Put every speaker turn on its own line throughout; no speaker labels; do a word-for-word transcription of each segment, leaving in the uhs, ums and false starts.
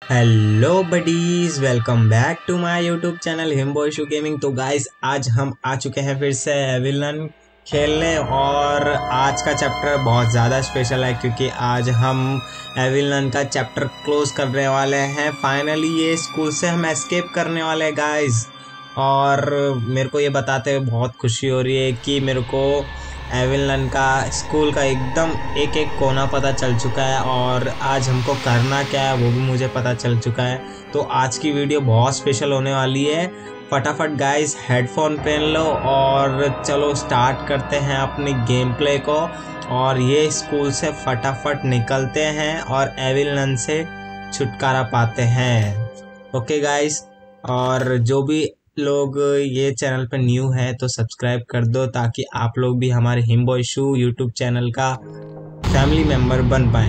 Hello buddies, welcome back to my YouTube channel हिमबॉयशू gaming. तो guys आज हम आ चुके हैं फिर से एविलन खेलने और आज का चैप्टर बहुत ज़्यादा स्पेशल है क्योंकि आज हम एविलन का चैप्टर क्लोज करने वाले हैं। फाइनली ये स्कूल से हम एस्केप करने वाले हैं गाइस। और मेरे को ये बताते हुए बहुत खुशी हो रही है कि मेरे को एविलन का स्कूल का एकदम एक एक कोना पता चल चुका है और आज हमको करना क्या है वो भी मुझे पता चल चुका है। तो आज की वीडियो बहुत स्पेशल होने वाली है। फटाफट गाइस हेडफोन पहन लो और चलो स्टार्ट करते हैं अपनी गेम प्ले को और ये स्कूल से फटाफट निकलते हैं और एविलन से छुटकारा पाते हैं। ओके गाइस, और जो भी लोग ये चैनल पर न्यू है तो सब्सक्राइब कर दो ताकि आप लोग भी हमारे हिमबॉयशू यूट्यूब चैनल का फैमिली मेंबर बन पाए।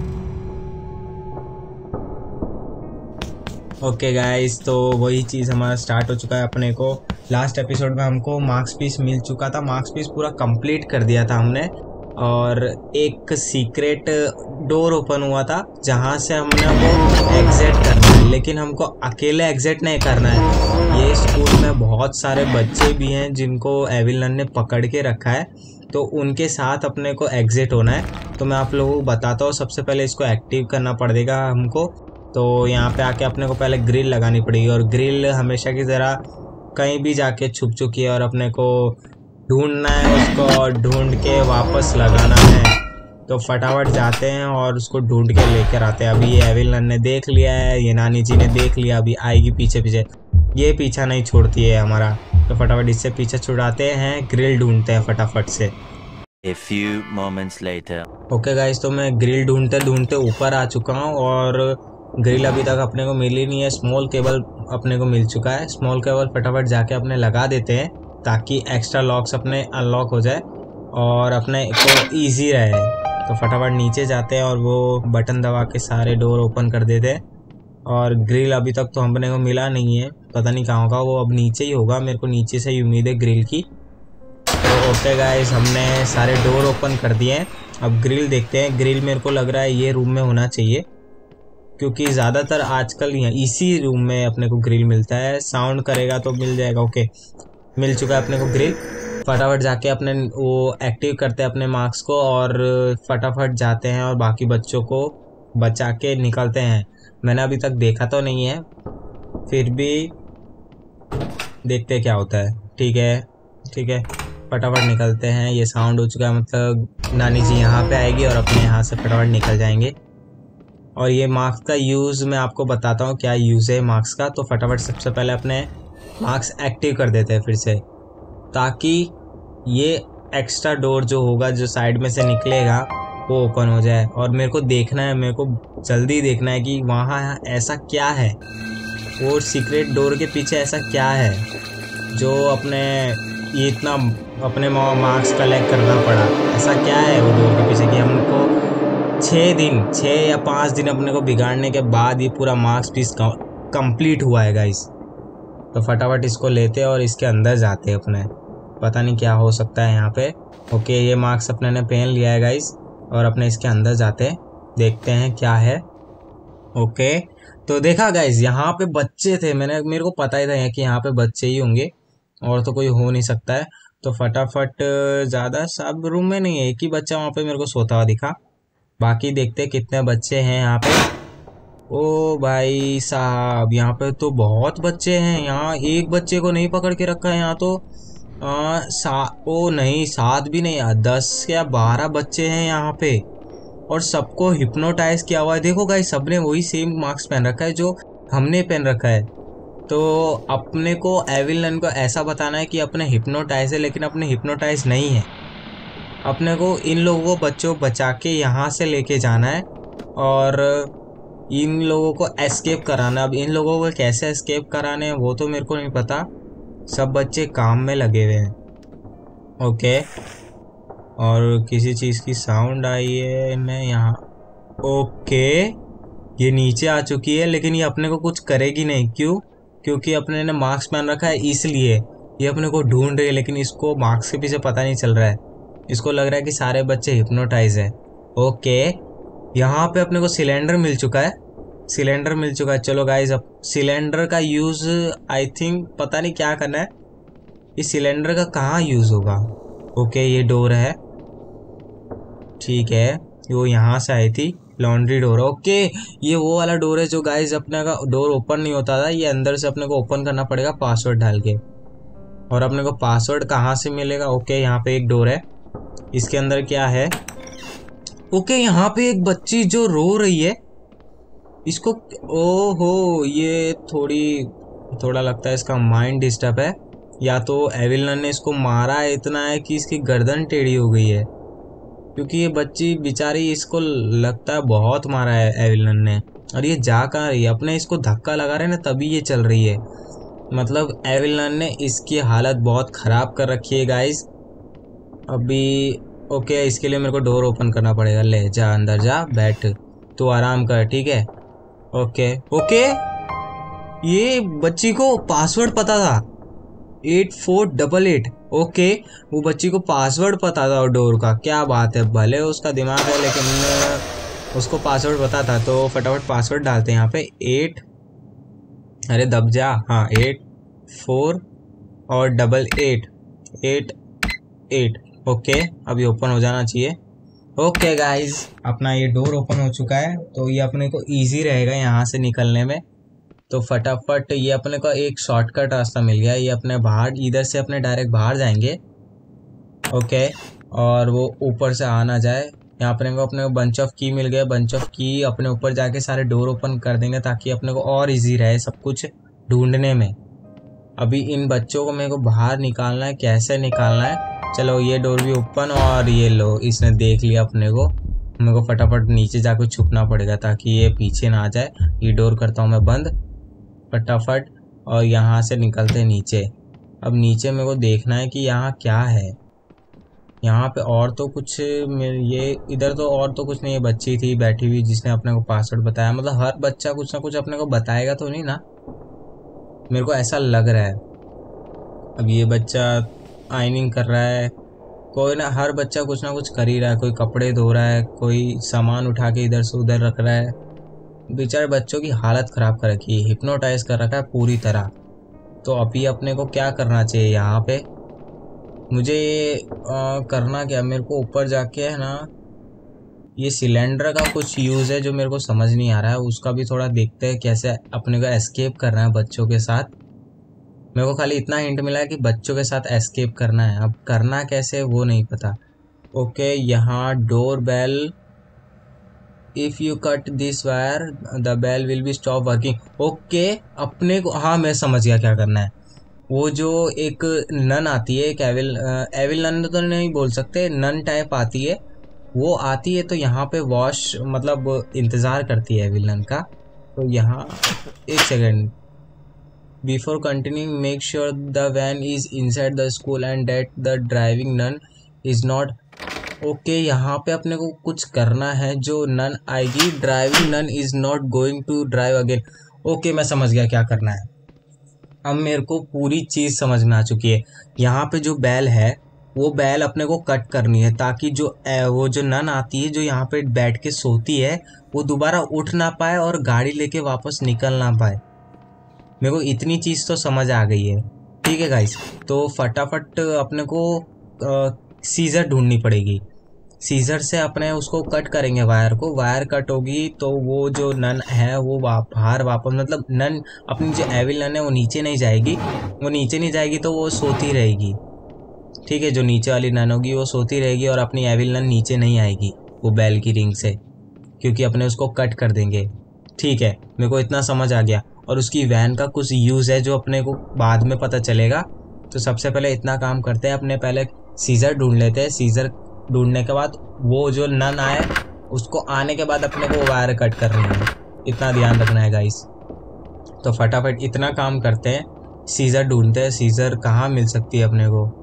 ओके गाइस, तो वही चीज़ हमारा स्टार्ट हो चुका है। अपने को लास्ट एपिसोड में हमको मार्क्स पीस मिल चुका था, मार्क्स पीस पूरा कंप्लीट कर दिया था हमने और एक सीक्रेट डोर ओपन हुआ था जहाँ से हमने वो एग्जिट करना है, लेकिन हमको अकेले एग्जिट नहीं करना है। ये स्कूल में बहुत सारे बच्चे भी हैं जिनको एविलन ने पकड़ के रखा है, तो उनके साथ अपने को एग्जिट होना है। तो मैं आप लोगों को बताता हूँ। सबसे पहले इसको एक्टिव करना पड़ेगा हमको। तो यहाँ पे आके अपने को पहले ग्रिल लगानी पड़ेगी और ग्रिल हमेशा की तरह कहीं भी जाके छुप चुकी है और अपने को ढूंढना है उसको और ढूंढ के वापस लगाना है। तो फटाफट जाते हैं और उसको ढूंढ के लेकर आते हैं। अभी ये एविलन ने देख लिया है, ये नानी जी ने देख लिया, अभी आएगी पीछे पीछे। ये पीछा नहीं छोड़ती है हमारा, तो फटाफट इससे पीछे छुड़ाते हैं, ग्रिल ढूंढते हैं फटाफट से।
A few moments later.
Okay guys, तो मैं ग्रिल ढूंढते ढूंढते ऊपर आ चुका हूँ और ग्रिल अभी तक अपने को मिली नहीं है। स्मॉल केबल अपने को मिल चुका है। स्मॉल केबल फटाफट जाके अपने लगा देते हैं ताकि एक्स्ट्रा लॉक्स अपने अनलॉक हो जाए और अपने को ईजी रहे। तो फटाफट नीचे जाते हैं और वो बटन दबा के सारे डोर ओपन कर देते हैं। और ग्रिल अभी तक तो हमने को मिला नहीं है, पता नहीं कहाँ होगा, वो अब नीचे ही होगा। मेरे को नीचे से ही उम्मीद है ग्रिल की। तो ओके गाइस, हमने सारे डोर ओपन कर दिए हैं। अब ग्रिल देखते हैं। ग्रिल मेरे को लग रहा है ये रूम में होना चाहिए क्योंकि ज़्यादातर आजकल यहाँ इसी रूम में अपने को ग्रिल मिलता है। साउंड करेगा तो मिल जाएगा। ओके, मिल चुका है अपने को ग्रिल। फटाफट जाके अपने वो एक्टिव करते हैं अपने मार्क्स को और फटाफट जाते हैं और बाकी बच्चों को बचा के निकलते हैं। मैंने अभी तक देखा तो नहीं है, फिर भी देखते क्या होता है। ठीक है ठीक है, फटाफट निकलते हैं। ये साउंड हो चुका है, मतलब नानी जी यहाँ पे आएगी और अपने यहाँ से फटाफट निकल जाएंगे। और ये मार्क्स का यूज़ मैं आपको बताता हूँ क्या यूज़ है मार्क्स का। तो फटाफट सबसे पहले अपने मार्क्स एक्टिव कर देते हैं फिर से, ताकि ये एक्स्ट्रा डोर जो होगा जो साइड में से निकलेगा वो ओपन हो जाए। और मेरे को देखना है, मेरे को जल्दी देखना है कि वहाँ ऐसा क्या है, वो सीक्रेट डोर के पीछे ऐसा क्या है जो अपने ये इतना अपने मार्क्स कलेक्ट करना पड़ा। ऐसा क्या है वो डोर के पीछे कि हमको छः दिन छः या पाँच दिन अपने को बिगाड़ने के बाद ये पूरा मार्क्स पीस कंप्लीट हुआ है गाइस। तो फटाफट इसको लेते हैं और इसके अंदर जाते हैं अपने। पता नहीं क्या हो सकता है यहाँ पे। ओके, ये मार्क्स अपने ने पहन लिया है गाइस और अपने इसके अंदर जाते हैं, देखते हैं क्या है। ओके, तो देखा गाइस यहाँ पे बच्चे थे। मैंने मेरे को पता ही था कि यहाँ पे बच्चे ही होंगे और तो कोई हो नहीं सकता है। तो फटाफट ज़्यादा सब रूम में नहीं है, एक ही बच्चा वहाँ पे मेरे को सोता हुआ दिखा। बाकी देखते कितने बच्चे हैं यहाँ पे। ओ भाई साहब, यहाँ पे तो बहुत बच्चे हैं। यहाँ एक बच्चे को नहीं पकड़ के रखा है। यहाँ तो आ, सा ओ नहीं, सात भी नहीं, दस या बारह बच्चे हैं यहाँ पे और सबको हिप्नोटाइज किया हुआ है। देखो गाइस, सबने वही सेम मार्क्स पहन रखा है जो हमने पहन रखा है। तो अपने को एविलन को ऐसा बताना है कि अपने हिप्नोटाइज है, लेकिन अपने हिप्नोटाइज नहीं है। अपने को इन लोगों को बच्चों बचा के यहाँ से लेके जाना है और इन लोगों को एस्केप कराना। अब इन लोगों को कैसे एस्केप कराने हैं वो तो मेरे को नहीं पता। सब बच्चे काम में लगे हुए हैं। ओके, और किसी चीज़ की साउंड आई है मैं यहाँ। ओके, ये नीचे आ चुकी है लेकिन ये अपने को कुछ करेगी नहीं। क्यों? क्योंकि अपने ने मार्क्स पहन रखा है, इसलिए ये अपने को ढूंढ रही है। लेकिन इसको मार्क्स के पीछे पता नहीं चल रहा है, इसको लग रहा है कि सारे बच्चे हिप्नोटाइज है। ओके, यहाँ पे अपने को सिलेंडर मिल चुका है सिलेंडर मिल चुका है। चलो गाइस, अब सिलेंडर का यूज़ आई थिंक पता नहीं क्या करना है। इस सिलेंडर का कहाँ यूज़ होगा? ओके, ये डोर है, ठीक है, वो यहाँ से आई थी, लॉन्ड्री डोर। ओके, ये वो वाला डोर है जो गाइस अपने का डोर ओपन नहीं होता था, ये अंदर से अपने को ओपन करना पड़ेगा पासवर्ड डाल के। और अपने को पासवर्ड कहाँ से मिलेगा? ओके, यहाँ पे एक डोर है, इसके अंदर क्या है? ओके, यहाँ पे एक बच्ची जो रो रही है, इसको, ओहो, ये थोड़ी थोड़ा लगता है इसका माइंड डिस्टर्ब है, या तो एविलन ने इसको मारा है इतना है कि इसकी गर्दन टेढ़ी हो गई है, क्योंकि ये बच्ची बेचारी, इसको लगता है बहुत मारा है एविलन ने। और ये जा कहाँ रही है? अपने इसको धक्का लगा रहे हैं ना, तभी ये चल रही है। मतलब एविलन ने इसकी हालत बहुत ख़राब कर रखी है गाइस। अभी ओके, इसके लिए मेरे को डोर ओपन करना पड़ेगा। ले जा, अंदर जा, बैठ, तू आराम कर, ठीक है। ओके ओके, ये बच्ची को पासवर्ड पता था, eight four double eight. Okay, वो बच्ची को पासवर्ड पता था डोर का, क्या बात है। भले उसका दिमाग है लेकिन उसको पासवर्ड पता था, तो फटाफट पासवर्ड डालते हैं यहाँ पे। एट, अरे दब जा, हाँ, एट फोर और double eight, eight eight. Okay, अभी ओपन हो जाना चाहिए। ओके गाइज, अपना ये डोर ओपन हो चुका है, तो ये अपने को इजी रहेगा यहाँ से निकलने में। तो फटाफट ये अपने को एक शॉर्टकट रास्ता मिल गया। ये अपने बाहर, इधर से अपने डायरेक्ट बाहर जाएंगे। ओके, और वो ऊपर से आ ना जाए। यहाँ अपने को अपने को बंच ऑफ की मिल गया। बंच ऑफ की अपने ऊपर जाके सारे डोर ओपन कर देंगे, ताकि अपने को और इजी रहे सब कुछ ढूंढने में। अभी इन बच्चों को मेरे को बाहर निकालना है, कैसे निकालना है? चलो, ये डोर भी ओपन, और ये लो, इसने देख लिया अपने को। मेरे को फटाफट नीचे जाकर छुपना पड़ेगा ताकि ये पीछे ना आ जाए। ये डोर करता हूँ मैं बंद फटाफट, और यहाँ से निकलते नीचे। अब नीचे मेरे को देखना है कि यहाँ क्या है। यहाँ पे और तो कुछ, ये इधर तो और तो कुछ नहीं है। बच्ची थी बैठी हुई जिसने अपने को पासवर्ड बताया। मतलब हर बच्चा कुछ ना कुछ अपने को बताएगा तो नहीं ना, मेरे को ऐसा लग रहा है। अब ये बच्चा आयनिंग कर रहा है, कोई ना, हर बच्चा कुछ ना कुछ कर ही रहा है। कोई कपड़े धो रहा है, कोई सामान उठा के इधर से उधर रख रहा है। बेचारे बच्चों की हालत ख़राब कर रखी है, हिप्नोटाइज कर रखा है पूरी तरह। तो अभी अपने को क्या करना चाहिए यहाँ पे? मुझे ये करना क्या, मेरे को ऊपर जाके है ना, ये सिलेंडर का कुछ यूज़ है जो मेरे को समझ नहीं आ रहा है। उसका भी थोड़ा देखते हैं कैसे अपने को एस्केप करना है बच्चों के साथ। मेरे को खाली इतना हिंट मिला है कि बच्चों के साथ एस्केप करना है, अब करना कैसे वो नहीं पता। ओके, यहाँ door bell, if you cut this wire the bell will be stop working. Okay, अपने को, हाँ मैं समझ गया क्या करना है। वो जो एक नन आती है, एक एविल एविल नन तो नहीं बोल सकते, नन टाइप आती है, वो आती है। तो यहाँ पे वॉश मतलब इंतज़ार करती है एविल नन का। तो यहाँ एक second, before continuing make sure the van is inside the school and that the driving nun is not. Okay, यहाँ पे अपने को कुछ करना है, जो नन आएगी, driving nun is not going to drive again. Okay, मैं समझ गया क्या करना है। अब मेरे को पूरी चीज़ समझ में आ चुकी है। यहाँ पे जो बैल है, वो बैल अपने को कट करनी है, ताकि जो वो जो नन आती है जो यहाँ पे बैठ के सोती है, वो दोबारा उठ ना पाए और गाड़ी लेके वापस निकल ना पाए। मेरे को इतनी चीज़ तो समझ आ गई है, ठीक है गाइस। तो फटाफट अपने को सीजर ढूंढनी पड़ेगी। सीजर से अपने उसको कट करेंगे वायर को। वायर कट होगी तो वो जो नन है वो बाहर वापस, मतलब नन अपनी जो एविल नन है वो नीचे नहीं जाएगी। वो नीचे नहीं जाएगी तो वो सोती रहेगी, ठीक है। जो नीचे वाली नन होगी वो सोती रहेगी और अपनी एविल नन नीचे नहीं आएगी वो बैल की रिंग से, क्योंकि अपने उसको कट कर देंगे, ठीक है। मेरे को इतना समझ आ गया। और उसकी वैन का कुछ यूज़ है जो अपने को बाद में पता चलेगा। तो सबसे पहले इतना काम करते हैं, अपने पहले सीजर ढूंढ लेते हैं। सीजर ढूंढने के बाद वो जो नन आए उसको आने के बाद अपने को वायर कट करनी है, इतना ध्यान रखना है गाइस। तो फटाफट इतना काम करते हैं, सीजर ढूंढते हैं। सीजर कहाँ मिल सकती है अपने को?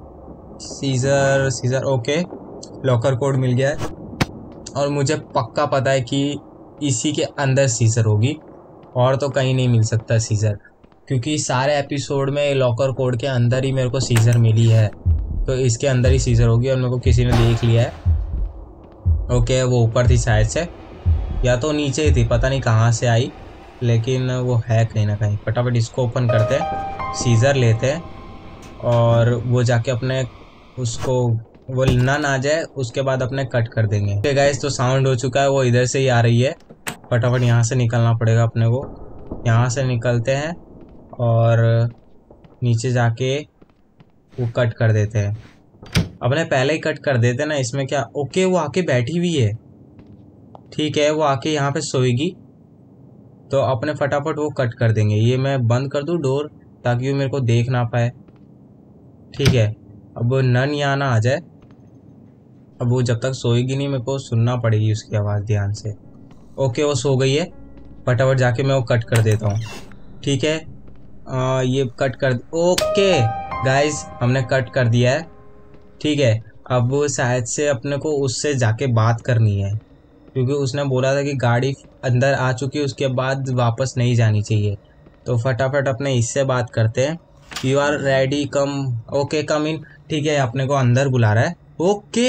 Scissor scissor okay, locker code मिल गया है और मुझे पक्का पता है कि इसी के अंदर सीजर होगी, और तो कहीं नहीं मिल सकता सीजर, क्योंकि सारे एपिसोड में लॉकर कोड के अंदर ही मेरे को सीजर मिली है। तो इसके अंदर ही सीजर होगी और मेरे को किसी ने देख लिया है। ओके, वो ऊपर थी शायद से। या तो नीचे ही थी, पता नहीं कहाँ से आई, लेकिन वो है कहीं ना कहीं। फटाफट इसको ओपन करते हैं, सीजर लेते हैं और वो जाके अपने उसको वो नन आ जाए उसके बाद अपने कट कर देंगे। ओके गाइस, तो साउंड हो चुका है, वो इधर से ही आ रही है। फटाफट यहाँ से निकलना पड़ेगा अपने को। यहाँ से निकलते हैं और नीचे जाके वो कट कर देते हैं। अपने पहले ही कट कर देते ना, इसमें क्या। ओके, वो आके बैठी हुई है, ठीक है, वो आके यहाँ पे सोएगी, तो अपने फटाफट वो कट कर देंगे। ये मैं बंद कर दूँ डोर ताकि वो मेरे को देख ना पाए, ठीक है। अब वो नन यहाँ ना आ जाए। अब वो जब तक सोएगी नहीं, मेरे को सुनना पड़ेगी उसकी आवाज़ ध्यान से। ओके, वो सो गई है, फटाफट जाके मैं वो कट कर देता हूँ, ठीक है। आ, ये कट कर, ओके गाइस, हमने कट कर दिया है, ठीक है। अब शायद से अपने को उससे जाके बात करनी है, क्योंकि उसने बोला था कि गाड़ी अंदर आ चुकी है, उसके बाद वापस नहीं जानी चाहिए। तो फटाफट अपने इससे बात करते हैं। You are ready, come. Okay, come in, ठीक है। अपने को अंदर बुला रहा है। ओके,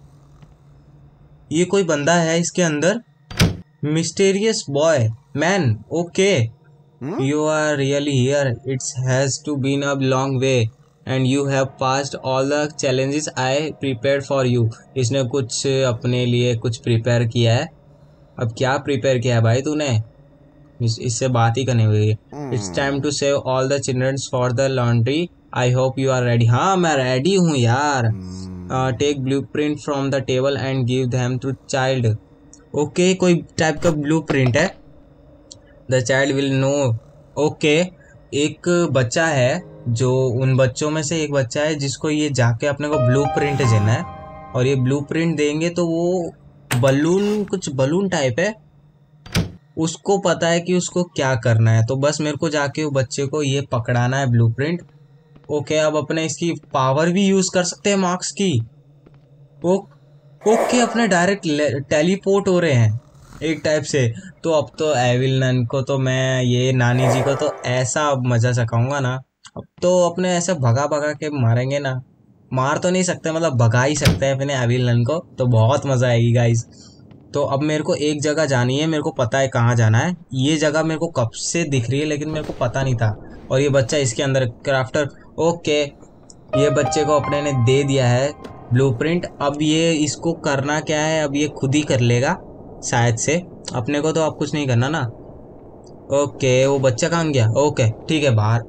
ये कोई बंदा है इसके अंदर, mysterious boy man. Okay, you are really here, it's has to been a long way and you have passed all the challenges I prepared for you. इसने कुछ अपने लिए कुछ प्रिपेयर किया है। अब क्या प्रिपेयर किया है भाई तूने, इस, इससे बात ही करनी हुई। It's time to save all the childrens for the laundry, I hope you are ready. हाँ, मैं रेडी हूँ यार। Take blueprint from the table and give them to child. Okay, कोई टाइप का ब्लू प्रिंट है। The child will know. Okay, एक बच्चा है, जो उन बच्चों में से एक बच्चा है जिसको ये जाके अपने को ब्लू प्रिंट देना है, और ये ब्लू प्रिंट देंगे तो वो बलून, कुछ बलून टाइप है, उसको पता है कि उसको क्या करना है। तो बस मेरे को जाके वो बच्चे को ये पकड़ाना है ब्लू प्रिंट। ओके, अब अपने इसकी पावर भी यूज कर सकते हैं मार्क्स की। ओ, ओके, अपने डायरेक्ट टेलीपोर्ट हो रहे हैं एक टाइप से। तो अब तो एविल नन को तो मैं, ये नानी जी को तो ऐसा मजा चखाऊंगा ना। अब तो अपने ऐसे भगा भगा के मारेंगे ना, मार तो नहीं सकते, मतलब भगा ही सकते हैं अपने एविल नन को, तो बहुत मजा आएगी गाइस। तो अब मेरे को एक जगह जानी है, मेरे को पता है कहाँ जाना है। ये जगह मेरे को कब से दिख रही है, लेकिन मेरे को पता नहीं था। और ये बच्चा इसके अंदर क्राफ्टर। ओके, ये बच्चे को अपने ने दे दिया है ब्लूप्रिंट। अब ये इसको करना क्या है, अब ये खुद ही कर लेगा शायद से, अपने को तो अब कुछ नहीं करना ना। ओके, वो बच्चा कहाँ गया। ओके, ठीक है, बाहर।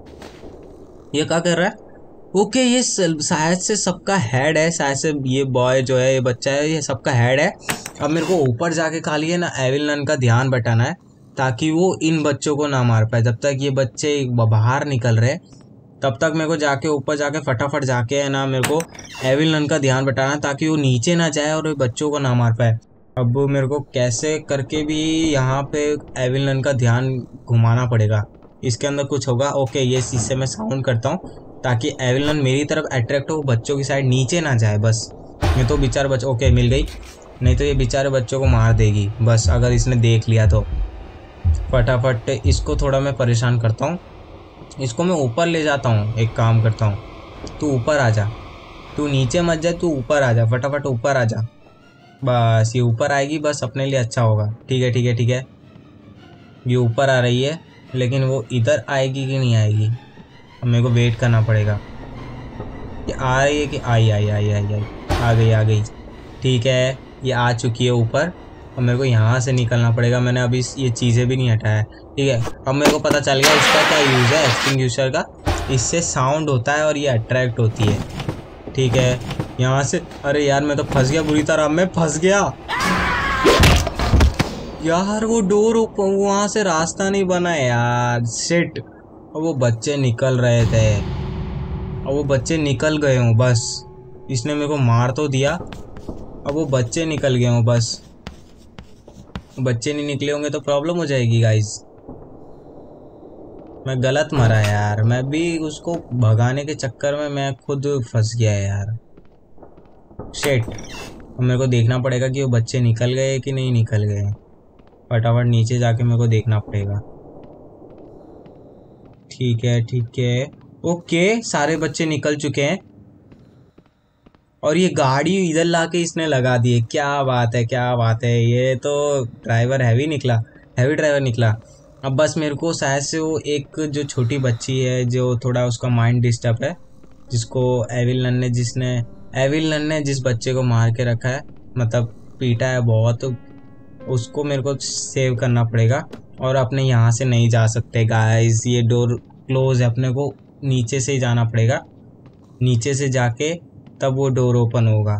ये क्या कर रहा है। ओके, ये शायद से सबका हेड है, शायद से ये बॉय जो है, ये बच्चा है, ये सबका हेड है। अब मेरे को ऊपर जाके खाली है ना एविल नन का ध्यान बटाना है, ताकि वो इन बच्चों को ना मार पाए। जब तक ये बच्चे बाहर निकल रहे तब तक मेरे को जाके ऊपर जाके फटाफट जाके है ना मेरे को एविल नन का ध्यान बटाना, ताकि वो नीचे ना जाए और बच्चों को ना मार पाए। अब मेरे को कैसे करके भी यहाँ पे एविल नन का ध्यान घुमाना पड़ेगा, इसके अंदर कुछ होगा। ओके, ये इससे मैं साउंड करता हूँ ताकि एविल नन मेरी तरफ अट्रैक्ट हो, बच्चों की साइड नीचे ना जाए बस। नहीं तो बेचारे बच्चे, ओके मिल गई, नहीं तो ये बेचारे बच्चों को मार देगी बस, अगर इसने देख लिया तो। फटाफट इसको थोड़ा मैं परेशान करता हूँ, इसको मैं ऊपर ले जाता हूँ। एक काम करता हूँ, तू ऊपर आ जा, तू नीचे मत जा, तू ऊपर आ जा, फटाफट ऊपर आ जा। बस ये ऊपर आएगी, बस अपने लिए अच्छा होगा। ठीक है ठीक है ठीक है, ये ऊपर आ रही है, लेकिन वो इधर आएगी कि नहीं आएगी, अब मेरे को वेट करना पड़ेगा। ये आ रही है कि आई आई आई आई आई आ गई आ गई। ठीक है, ये आ चुकी है ऊपर। अब मेरे को यहाँ से निकलना पड़ेगा, मैंने अभी ये चीज़ें भी नहीं हटाया। ठीक है, अब मेरे को पता चल गया इसका क्या यूज़ है, एक्सटिंग्विशर का। इससे साउंड होता है और ये अट्रैक्ट होती है। ठीक है, यहाँ से, अरे यार मैं तो फंस गया बुरी तरह, मैं फंस गया यार। वो डोर वहाँ से रास्ता नहीं बना यार, शिट। अब वो बच्चे निकल रहे थे, अब वो बच्चे निकल गए हूँ बस। इसने मेरे को मार तो दिया, अब वो बच्चे निकल गए हूँ बस। बच्चे नहीं निकले होंगे तो प्रॉब्लम हो जाएगी गाइस। मैं गलत मरा यार, मैं भी उसको भगाने के चक्कर में मैं खुद फंस गया यार, शिट। अब मेरे को देखना पड़ेगा कि वो बच्चे निकल गए कि नहीं निकल गए। फटाफट नीचे जाके मेरे को देखना पड़ेगा। ठीक है ठीक है, ओके, सारे बच्चे निकल चुके हैं। और ये गाड़ी इधर लाके इसने लगा दी है। क्या बात है, क्या बात है, ये तो ड्राइवर हैवी निकला, हैवी ड्राइवर निकला। अब बस मेरे को शायद से वो एक जो छोटी बच्ची है जो थोड़ा उसका माइंड डिस्टर्ब है, जिसको एविल नन ने जिसने एविल नन ने जिस बच्चे को मार के रखा है, मतलब पीटा है बहुत, उसको मेरे को सेव करना पड़ेगा। और अपने यहाँ से नहीं जा सकते गाइस, ये डोर क्लोज है, अपने को नीचे से ही जाना पड़ेगा। नीचे से जाके तब वो डोर ओपन होगा।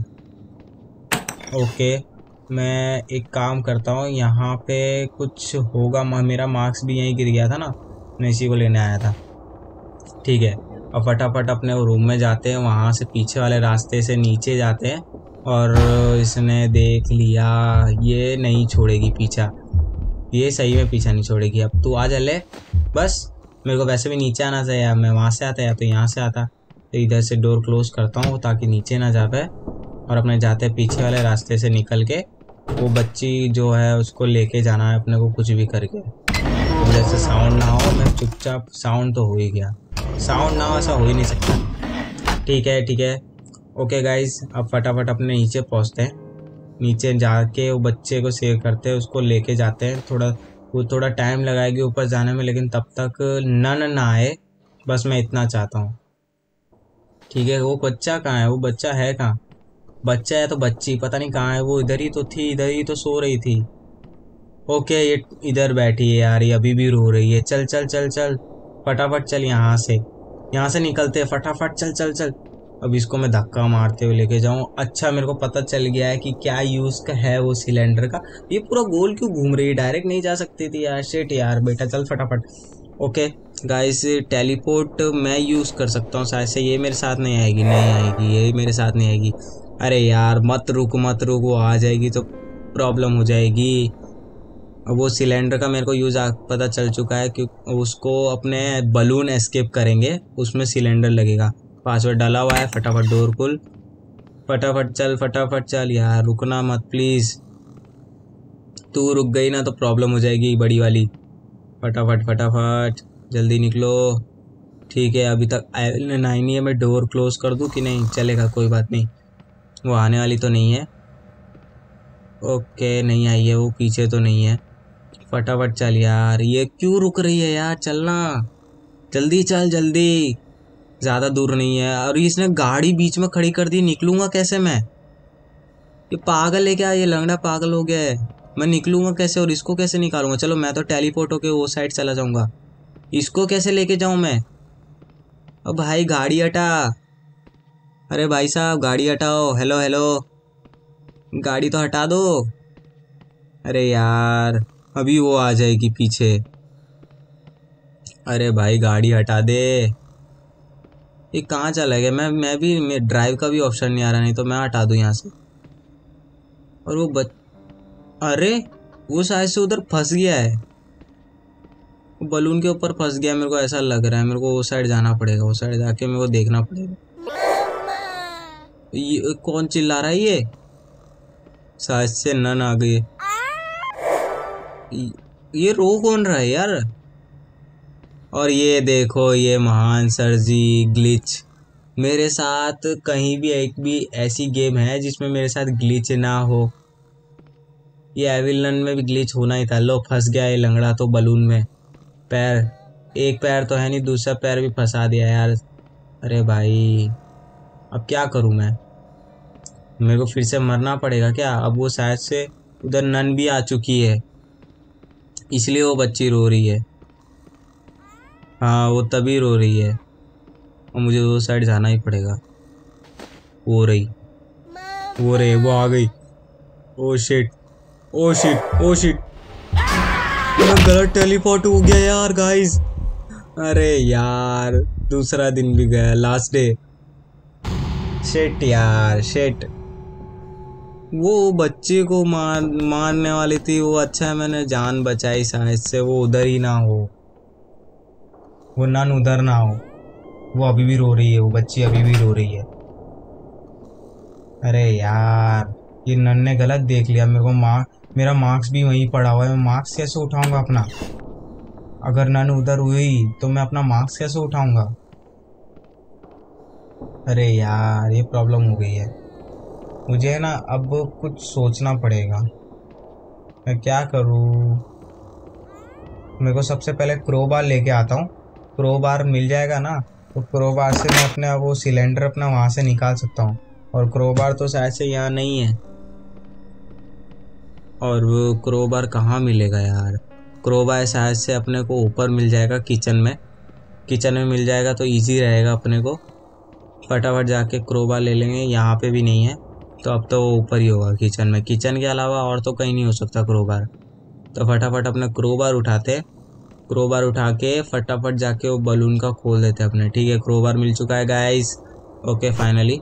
ओके, मैं एक काम करता हूँ, यहाँ पे कुछ होगा। मेरा मार्क्स भी यहीं गिर गया था ना, मैं इसी को लेने आया था। ठीक है, अब फटाफट अपने रूम में जाते हैं, वहाँ से पीछे वाले रास्ते से नीचे जाते हैं। और इसने देख लिया, ये नहीं छोड़ेगी पीछा, ये सही में पीछा नहीं छोड़ेगी। अब तू आ जा ले, बस मेरे को वैसे भी नीचे आना चाहिए, मैं वहाँ से आता या तो यहाँ से आता। तो इधर से डोर क्लोज करता हूँ ताकि नीचे ना जा पाए, और अपने जाते पीछे वाले रास्ते से निकल के वो बच्ची जो है उसको लेके जाना है अपने को, कुछ भी करके। तो जैसे साउंड ना हो, मैं चुपचाप, साउंड तो हो ही गया, साउंड ना हो ऐसा हो ही नहीं सकता। ठीक है ठीक है, ओके गाइज, अब फटाफट अपने नीचे पहुँचते हैं। नीचे जाके वो बच्चे को सेव करते हैं, उसको लेके जाते हैं। थोड़ा वो थोड़ा टाइम लगाएगी ऊपर जाने में, लेकिन तब तक नन ना आए, बस मैं इतना चाहता हूँ। ठीक है, वो बच्चा कहाँ है, वो बच्चा है कहाँ, बच्चा है तो बच्ची पता नहीं कहाँ है। वो इधर ही तो थी, इधर ही तो सो रही थी। ओके, ये इधर बैठी है यार, ये अभी भी रो रही है। चल चल चल चल फटाफट चल, यहाँ से यहाँ से निकलते हैं फटाफट, चल चल चल। अब इसको मैं धक्का मारते हुए लेके जाऊँ। अच्छा, मेरे को पता चल गया है कि क्या यूज़ का है वो सिलेंडर का। ये पूरा गोल क्यों घूम रही है, डायरेक्ट नहीं जा सकती थी यार। शिट यार, बेटा चल फटाफट। ओके गाइस, टेलीपोर्ट मैं यूज़ कर सकता हूँ शायद से। ये मेरे साथ नहीं आएगी, नहीं आएगी, ये मेरे साथ नहीं आएगी। अरे यार मत रुक मत रुक, वो आ जाएगी तो प्रॉब्लम हो जाएगी। अब वो सिलेंडर का मेरे को यूज़ पता चल चुका है, क्योंकि उसको अपने बलून एस्केप करेंगे, उसमें सिलेंडर लगेगा। पासवर्ड डाला हुआ है, फटाफट डोर खोल, फटाफट चल फटाफट चल यार, रुकना मत प्लीज़। तू रुक गई ना तो प्रॉब्लम हो जाएगी बड़ी वाली। फटाफट फटाफट जल्दी निकलो। ठीक है, अभी तक नाइन ही है, मैं डोर क्लोज कर दूं कि नहीं, चलेगा कोई बात नहीं, वो आने वाली तो नहीं है। ओके, नहीं आई है वो, पीछे तो नहीं है। फटाफट चल यार, ये क्यों रुक रही है यार, चलना जल्दी चल जल्दी, ज़्यादा दूर नहीं है। और इसने गाड़ी बीच में खड़ी कर दी, निकलूँगा कैसे मैं, ये पागल है क्या, ये लंगड़ा पागल हो गया है। मैं निकलूँगा कैसे और इसको कैसे निकालूंगा। चलो मैं तो टेलीपोर्ट होके वो साइड चला जाऊँगा, इसको कैसे लेके जाऊँ मैं। अब भाई गाड़ी हटा, अरे भाई साहब गाड़ी हटाओ, हेलो हेलो, गाड़ी तो हटा दो। अरे यार अभी वो आ जाएगी पीछे, अरे भाई गाड़ी हटा दे। ये कहाँ चला गया, मैं मैं भी मैं ड्राइव का भी ऑप्शन नहीं आ रहा, नहीं तो मैं हटा दूँ यहाँ से। और वो बच अरे वो शायद से उधर फंस गया है, वो बलून के ऊपर फंस गया, मेरे को ऐसा लग रहा है। मेरे को वो साइड जाना पड़ेगा, वो साइड जाके मेरे को देखना पड़ेगा। ये कौन चिल्ला रहा है, ये शायद से नन आ गई। ये रो कौन रहा है यार। और ये देखो, ये महान सर जी ग्लिच, मेरे साथ कहीं भी एक भी ऐसी गेम है जिसमें मेरे साथ ग्लिच ना हो। ये एविल नन में भी ग्लिच होना ही था। लो फंस गया ये लंगड़ा तो बलून में, पैर एक पैर तो है नहीं, दूसरा पैर भी फंसा दिया यार। अरे भाई अब क्या करूं मैं, मेरे को फिर से मरना पड़ेगा क्या। अब वो शायद से उधर नन भी आ चुकी है, इसलिए वो बच्ची रो रही है। हाँ वो तभी रो रही है, और मुझे वो साइड जाना ही पड़ेगा। वो रही वो रही वो आ गई। Oh shit oh shit oh shit, मैं गलत टेलीपोर्ट हो गया यार गाइस। अरे यार दूसरा दिन भी गया, लास्ट डे। शिट यार शिट, वो बच्चे को मार मारने वाली थी वो। अच्छा है मैंने जान बचाई, शायद से वो उधर ही ना हो, वो नन उधर ना हो। वो अभी भी रो रही है, वो बच्ची अभी भी रो रही है। अरे यार ये नन ने गलत देख लिया मेरे को। मार्क मेरा मार्क्स भी वहीं पड़ा हुआ है, मैं मार्क्स कैसे उठाऊंगा अपना। अगर नन उधर हुई तो मैं अपना मार्क्स कैसे उठाऊंगा। अरे यार ये प्रॉब्लम हो गई है। मुझे ना अब कुछ सोचना पड़ेगा, मैं क्या करूँ। मेरे को सबसे पहले क्रोबार लेके आता हूँ। क्रोबार मिल जाएगा ना, तो क्रोबार से मैं अपने वो सिलेंडर अपना वहाँ से निकाल सकता हूँ। और क्रोबार तो शायद से यहाँ नहीं है। और वो क्रोबार कहाँ मिलेगा यार? क्रोबार शायद से अपने को ऊपर मिल जाएगा, किचन में। किचन में मिल जाएगा तो इजी रहेगा अपने को। फटाफट जाके क्रोबार ले लेंगे। यहाँ पे भी नहीं है, तो अब तो वो ऊपर ही होगा किचन में। किचन के अलावा और तो कहीं नहीं हो सकता क्रोबार। तो फटाफट अपने क्रोबार उठाते, क्रोबार उठा के फटाफट जाके वो बलून का खोल देते अपने। ठीक है, क्रोबार मिल चुका है गाइस। ओके फाइनली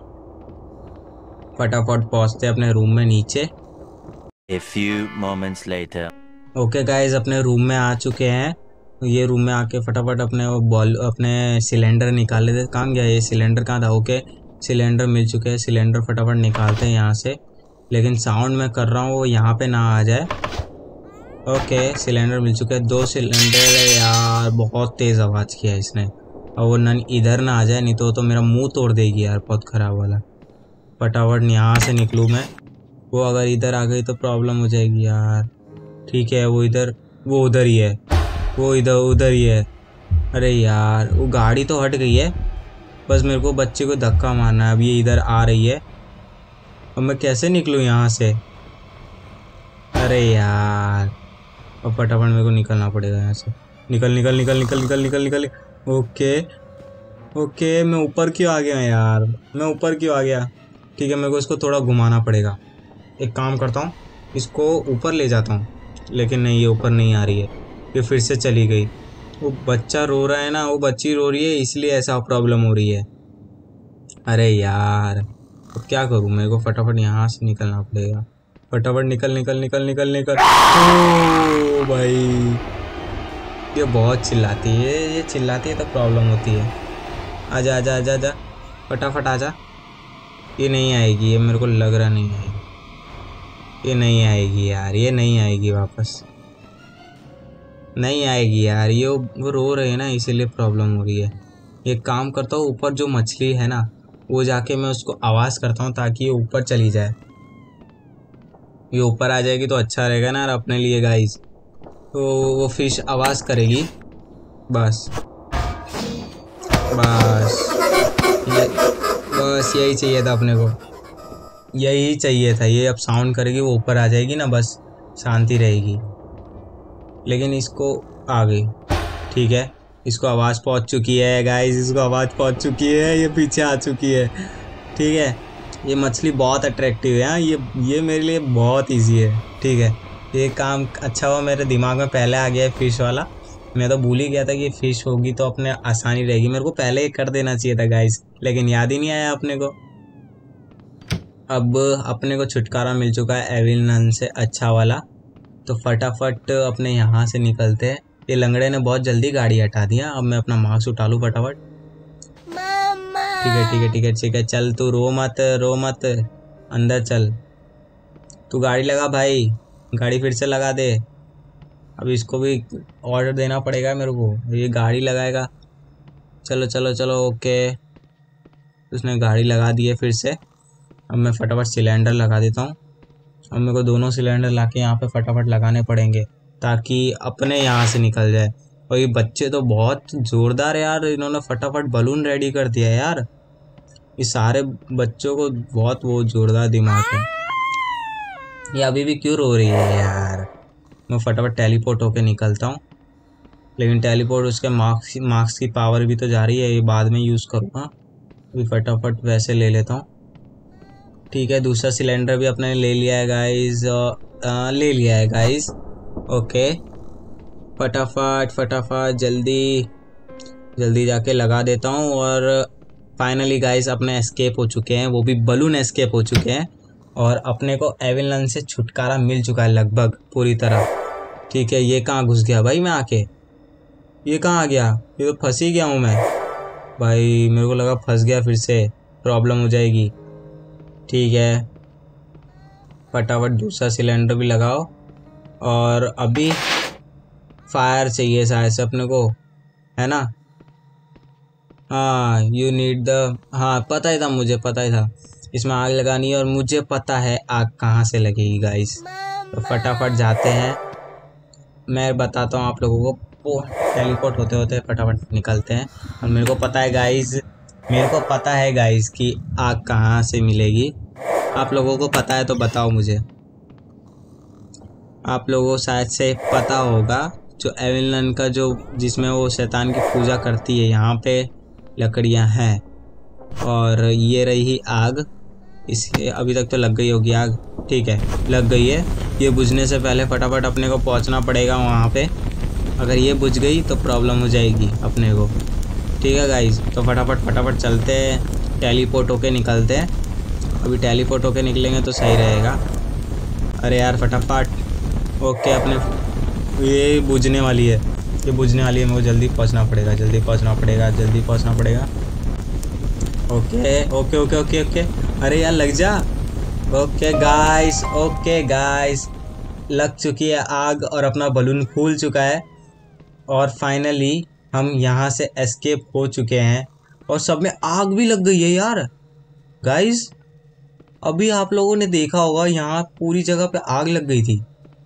फटाफट पहुँचते अपने रूम में नीचे।
A few moments later.
Okay guys, अपने रूम में आ चुके हैं। ये रूम में आके फटाफट अपने वो बॉल अपने सिलेंडर निकाल लेते। कहाँ गया ये सिलेंडर? कहाँ था? ओके सिलेंडर मिल चुके हैं। सिलेंडर फटाफट निकालते हैं यहाँ से। लेकिन साउंड मैं कर रहा हूँ वो यहाँ पे ना आ जाए। ओके सिलेंडर मिल चुके हैं, दो सिलेंडर है यार। बहुत तेज़ आवाज़ किया इसने। और वो न इधर ना आ जाए, नहीं तो तो मेरा मुंह तोड़ देगी यार, बहुत ख़राब वाला। फटाफट यहाँ से निकलूँ मैं। वो अगर इधर आ गई तो प्रॉब्लम हो जाएगी यार। ठीक है, वो इधर, वो उधर ही है, वो इधर उधर ही है। अरे यार वो गाड़ी तो हट गई है, बस मेरे को बच्चे को धक्का मारना है। अब ये इधर आ रही है, अब मैं कैसे निकलूँ यहाँ से? अरे यार अब फटाफट मेरे को निकलना पड़ेगा यहाँ से। निकल निकल निकल निकल निकल निकल निकल। ओके ओके, मैं ऊपर क्यों आ गया यार? मैं ऊपर क्यों आ गया? ठीक है, मेरे को इसको थोड़ा घुमाना पड़ेगा। एक काम करता हूँ, इसको ऊपर ले जाता हूँ। लेकिन नहीं, ये ऊपर नहीं आ रही है, ये फिर से चली गई। वो बच्चा रो रहा है ना, वो बच्ची रो रही है, इसलिए ऐसा प्रॉब्लम हो रही है। अरे यार अब क्या करूँ? मेरे को फटाफट यहाँ से निकलना पड़ेगा। फटाफट निकल निकल निकल निकल निकल। ओ भाई ये बहुत चिल्लाती है, ये चिल्लाती है तो प्रॉब्लम होती है। आजा आजा आजा आजा, फटाफट आजा। ये नहीं आएगी, ये मेरे को लग रहा नहीं आएगी। ये नहीं आएगी यार, ये नहीं आएगी वापस, नहीं आएगी यार। ये वो रो रहे हैं ना, इसीलिए प्रॉब्लम हो रही है। एक काम करता हूँ, ऊपर जो मछली है ना, वो जाके मैं उसको आवाज़ करता हूँ ताकि ये ऊपर चली जाए। ये ऊपर आ जाएगी तो अच्छा रहेगा ना यार अपने लिए गाइस। तो वो फिश आवाज़ करेगी, बस बस ये बस यही चाहिए था अपने को, यही चाहिए था। ये अब साउंड करेगी, वो ऊपर आ जाएगी ना, बस शांति रहेगी। लेकिन इसको आ गई, ठीक है, इसको आवाज़ पहुंच चुकी है गाइस, इसको आवाज़ पहुंच चुकी है, ये पीछे आ चुकी है। ठीक है, ये मछली बहुत अट्रैक्टिव है। हाँ, ये ये मेरे लिए बहुत इजी है। ठीक है, ये काम अच्छा हुआ मेरे दिमाग में पहले आ गया है फिश वाला। मैं तो भूल ही गया था कि फ़िश होगी तो अपने आसानी रहेगी। मेरे को पहले ही कर देना चाहिए था गाइस, लेकिन याद ही नहीं आया अपने को। अब अपने को छुटकारा मिल चुका है एविल नन से, अच्छा वाला। तो फटाफट अपने यहाँ से निकलते हैं। ये लंगड़े ने बहुत जल्दी गाड़ी हटा दिया। अब मैं अपना मास्क उठा लूँ फटाफट। ठीक है ठीक है ठीक है ठीक है, चल तू रो मत, रो मत, अंदर चल। तू गाड़ी लगा भाई, गाड़ी फिर से लगा दे। अब इसको भी ऑर्डर देना पड़ेगा मेरे को, ये गाड़ी लगाएगा। चलो चलो चलो, ओके, उसने गाड़ी लगा दी है फिर से। अब मैं फटाफट सिलेंडर लगा देता हूँ। अब मेरे को दोनों सिलेंडर लाके यहाँ पे फटाफट लगाने पड़ेंगे ताकि अपने यहाँ से निकल जाए। और ये बच्चे तो बहुत ज़ोरदार है यार, इन्होंने फटाफट बलून रेडी कर दिया है यार। ये सारे बच्चों को बहुत वो ज़ोरदार दिमाग है। ये अभी भी क्यों रो रही है यार? मैं फटाफट टेलीपोर्ट होके निकलता हूँ। लेकिन टेलीपोर्ट उसके मार्क्स मार्क्स की पावर भी तो जा रही है, ये बाद में यूज़ करूँगा। अभी फटाफट वैसे ले लेता हूँ। ठीक है, दूसरा सिलेंडर भी अपने ले लिया है गाइस, ले लिया है गाइस। ओके, फटाफट फटाफट जल्दी जल्दी जाके लगा देता हूँ। और फाइनली गाइस अपने एस्केप हो चुके हैं, वो भी बलून एस्केप हो चुके हैं। और अपने को एविल नन से छुटकारा मिल चुका है लगभग पूरी तरह। ठीक है, ये कहाँ घुस गया भाई मैं आके? ये कहाँ आ गया? ये तो फंस ही गया हूँ मैं भाई। मेरे को लगा फंस गया, फिर से प्रॉब्लम हो जाएगी। ठीक है, फटाफट दूसरा सिलेंडर भी लगाओ। और अभी फायर चाहिए शायद से अपने को, है ना? हाँ, यू नीड द, हाँ पता ही था मुझे, पता ही था। इसमें आग लगानी है और मुझे पता है आग कहाँ से लगेगी गाइस। तो फटाफट जाते हैं, मैं बताता हूँ आप लोगों को। टेलीपोर्ट होते होते फटाफट निकलते हैं। और मेरे को पता है गाइस, मेरे को पता है गाइस कि आग कहाँ से मिलेगी। आप लोगों को पता है तो बताओ मुझे। आप लोगों को शायद से पता होगा, जो एविलन का जो जिसमें वो शैतान की पूजा करती है, यहाँ पे लकड़ियाँ हैं और ये रही आग। इसके अभी तक तो लग गई होगी आग, ठीक है लग गई है। ये बुझने से पहले फटाफट अपने को पहुंचना पड़ेगा वहाँ पे। अगर ये बुझ गई तो प्रॉब्लम हो जाएगी अपने को, ठीक है गाइस। तो फटाफट फटाफट चलते हैं, टेलीपोर्ट होके निकलते हैं। अभी टेलीपोर्ट होके निकलेंगे तो सही रहेगा। अरे यार फटाफट, ओके अपने ये बुझने वाली है, ये बुझने वाली है। मेरे को जल्दी पहुँचना पड़ेगा, जल्दी पहुँचना पड़ेगा, जल्दी पहुँचना पड़ेगा। Okay okay okay okay okay अरे यार लग जा। ओके गाइस, ओके गाइस लग चुकी है आग और अपना बलून फूल चुका है। और फाइनली हम यहाँ से एस्केप हो चुके हैं और सब में आग भी लग गई है यार गाइस। अभी आप लोगों ने देखा होगा यहाँ पूरी जगह पे आग लग गई थी।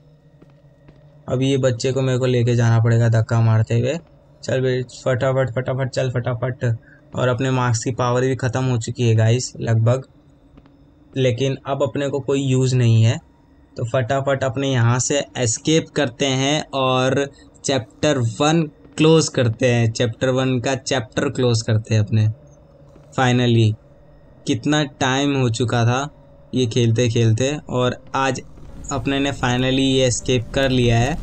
अभी ये बच्चे को मेरे को लेके जाना पड़ेगा धक्का मारते हुए। चल बे फटाफट फटाफट चल फटाफट। और अपने मार्क्स की पावर भी ख़त्म हो चुकी है गाइस लगभग, लेकिन अब अपने को कोई यूज़ नहीं है। तो फटाफट अपने यहाँ से एस्केप करते हैं और चैप्टर वन क्लोज़ करते हैं। चैप्टर वन का चैप्टर क्लोज़ करते हैं अपने। फाइनली कितना टाइम हो चुका था ये खेलते खेलते, और आज अपने ने फाइनली ये एस्केप कर लिया है।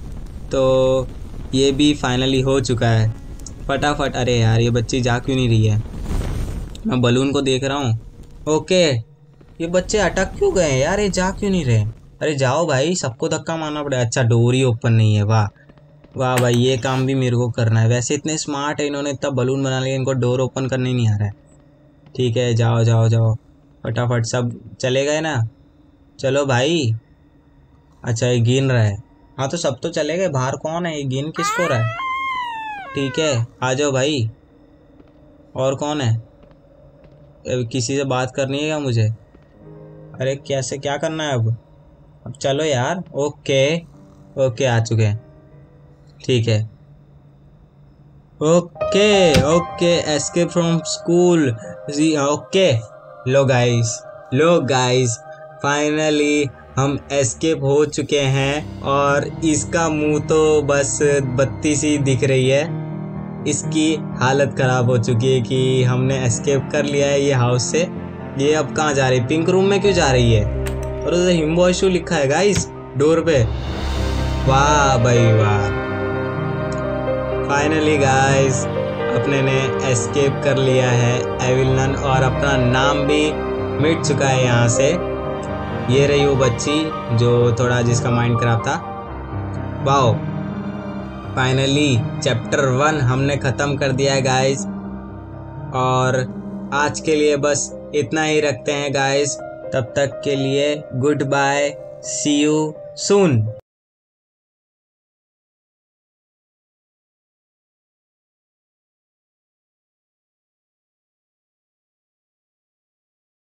तो ये भी फाइनली हो चुका है। फटाफट, अरे यार ये बच्ची जा क्यों नहीं रही है? मैं बलून को देख रहा हूँ। ओके ये बच्चे अटक क्यों गए यार, ये जा क्यों नहीं रहे? अरे जाओ भाई, सबको धक्का मारना पड़ेगा। अच्छा डोर ही ओपन नहीं है, वाह वाह भाई, ये काम भी मेरे को करना है। वैसे इतने स्मार्ट है इन्होंने, इतना बलून बना लिया, इनको डोर ओपन करने नहीं आ रहा है। ठीक है जाओ जाओ जाओ फटाफट, सब चले गए ना? चलो भाई। अच्छा ये गिन रहा है, हाँ तो सब तो चले गए। बाहर कौन है? ये गिन किसको रहा है? ठीक है आ जाओ भाई। और कौन है? किसी से बात करनी है क्या मुझे? अरे कैसे, क्या करना है अब? अब चलो यार। ओके ओके आ चुके हैं, ठीक है। Okay okay escape from school. Okay लो गाइस, लो गाइस फाइनली हम एस्केप हो चुके हैं। और इसका मुंह तो बस बत्ती सी दिख रही है, इसकी हालत ख़राब हो चुकी है कि हमने एस्केप कर लिया है ये हाउस से। ये अब कहाँ जा रही है? पिंक रूम में क्यों जा रही है? और उधर हिम्बॉयशू लिखा है गाइस डोर पे। वाह भाई वाह, फाइनली गाइस अपने ने एस्केप कर लिया है एविलन, और अपना नाम भी मिट चुका है यहाँ से। ये रही वो बच्ची जो थोड़ा जिसका माइंड खराब था। वाओ फाइनली चैप्टर वन हमने ख़त्म कर दिया है गाइस। और आज के लिए बस इतना ही रखते हैं गाइस। तब तक के लिए goodbye, see you soon.